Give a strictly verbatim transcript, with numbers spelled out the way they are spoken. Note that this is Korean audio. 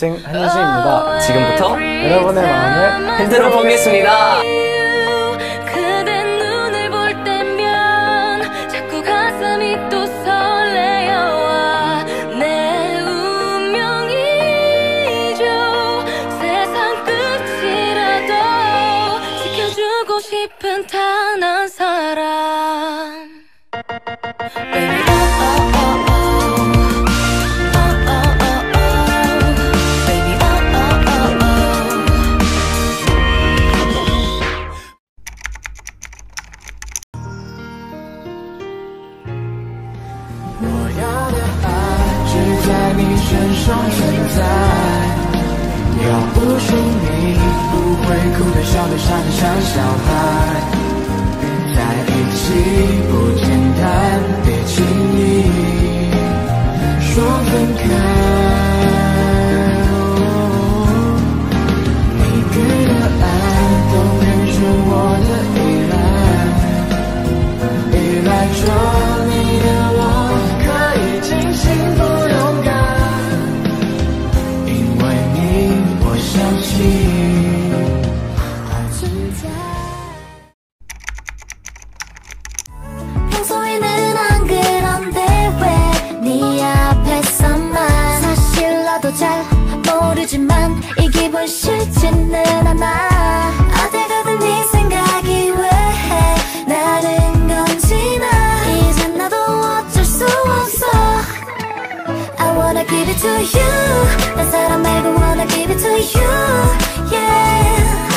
남친 한유진입니다. 지금부터 여러분의 마음을 흔들어 보겠습니다. 그대 눈을 볼 때면 자꾸 가슴이 또 설레어와 내 운명이죠. 세상 끝이라도 지켜주고 싶은 단 한 사람. Baby, oh, oh, oh, oh. 要不是你，不会哭的笑的傻的像小孩。在一起不简单，别轻易说分开。你给的爱都变成我的依赖，依赖着你的我可以尽情不勇敢。相信 평소에는 안 그런데 왜 네 앞에서만 사실 나도 잘 모르지만 이 기분 싫지는 않아. 어딜 가든 네 생각이 왜 나는 건지 나 이젠 나도 어쩔 수 없어. I wanna give it to you. 난 사람 말고 wanna give it to you. Yeah.